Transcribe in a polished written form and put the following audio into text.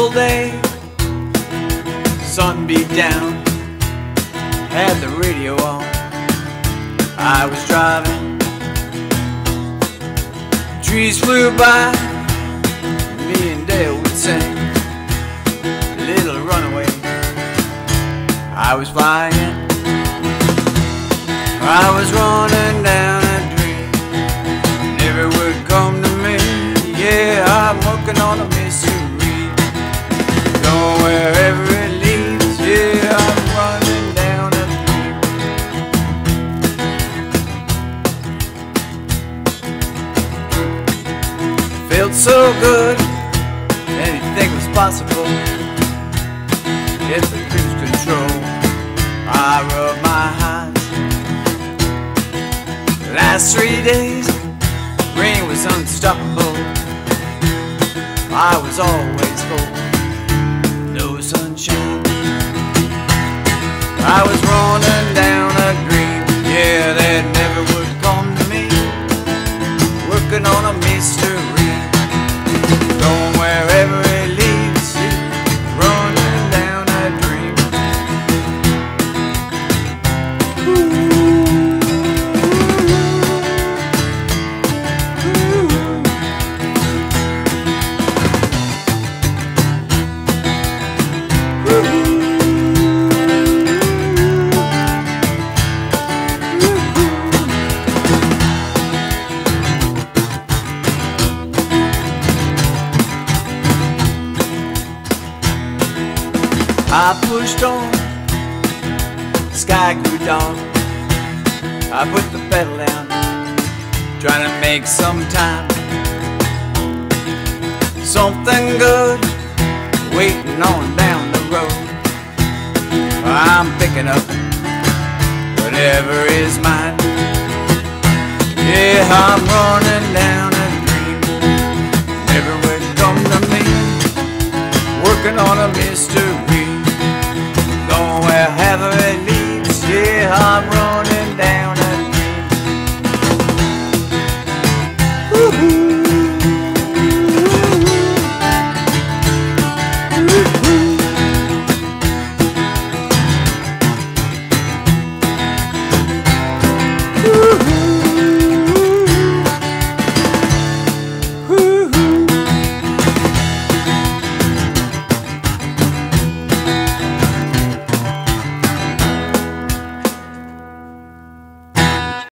beautiful day, sun beat down, had the radio on. I was driving, trees flew by, me and Dale would sing Little Runaway. I was flying, I was running down a dream, and every word come to me. Yeah, I'm working on a mystery, going wherever it leads. Yeah, I'm running down a dream. Felt so good, anything was possible. If the cruise control, I rubbed my eyes. The last 3 days, rain was unstoppable. I was always cold, no sunshine. I was running down a dream, yeah, that never would come to me. Working on a mystery, going wherever it leads you. Running down a dream. I pushed on, the sky grew dark. I put the pedal down, trying to make some time. Something good waiting on down the road. I'm picking up whatever is mine. Yeah, I'm running